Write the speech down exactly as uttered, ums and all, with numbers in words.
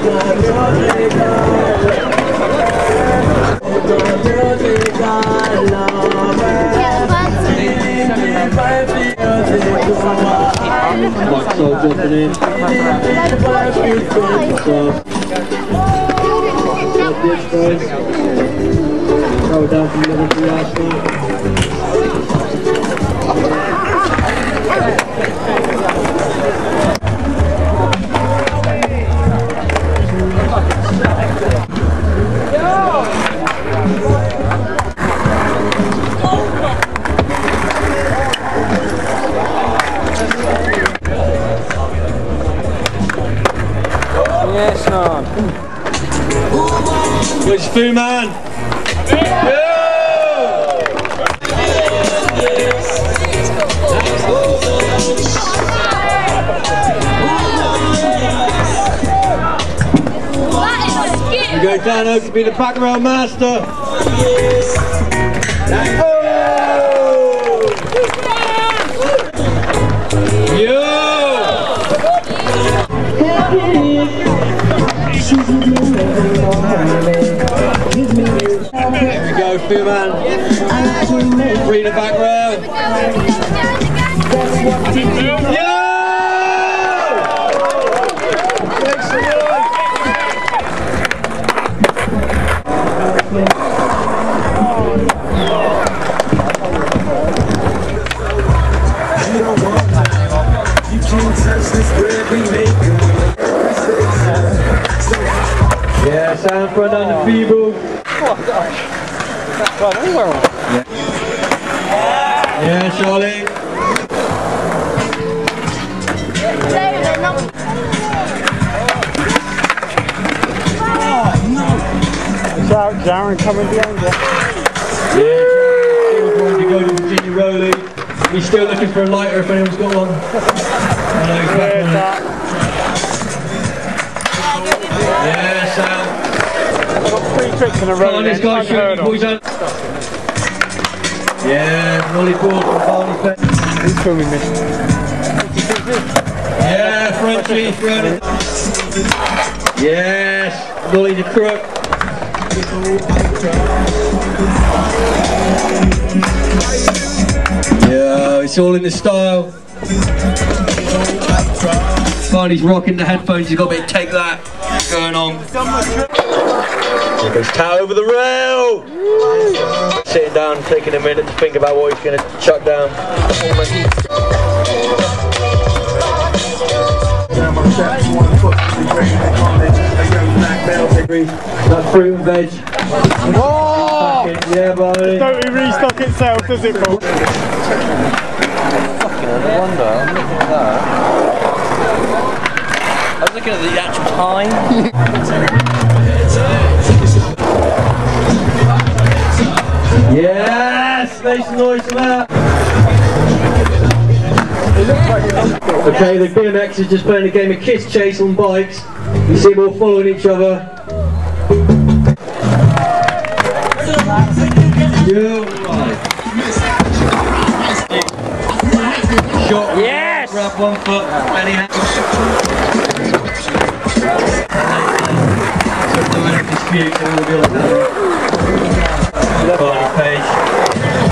Like so jumping in. So, this guys. Throw it down from the other two last time. Yes, man. Which food, man? Yeah. We go down over to be the background master. Oh. Yeah. Here we go, Foo Man. Free the back row. Yeah! Yeah, sound front on the feeble. That's right anywhere. Yeah. Yeah, Charlie. Watch out, Darren coming behind you. Yeah, still going to go to Virginia Rowley. He's still looking for a lighter if anyone's got one. I know he's back on it. Yeah, Sam. I've got three tricks in a row. Come on, this guy's shooting boys out. Yeah, nollie board from Barney's back. Who's filming me? Yeah, Frenchie, throwing it. Yes, nollie the crook. Yeah, it's all in the style. Barney's rocking the headphones, he's got a bit of take that going on. Here goes Cat over the rail! Sitting down, taking a minute to think about what he's going to chuck down. That fruit and veg. Oh! Yeah, Barney. Don't it restock itself, does it, Paul? Fucking no wonder, I'm looking at that. I was looking at the actual time. Yes! Make some noise for that! Okay, the B M X is just playing a game of kiss chase on bikes. You see them all following each other. Two, five. Shot. Yes! Grab one foot, belly hand. Dispute, and we'll be like that. Barney Page.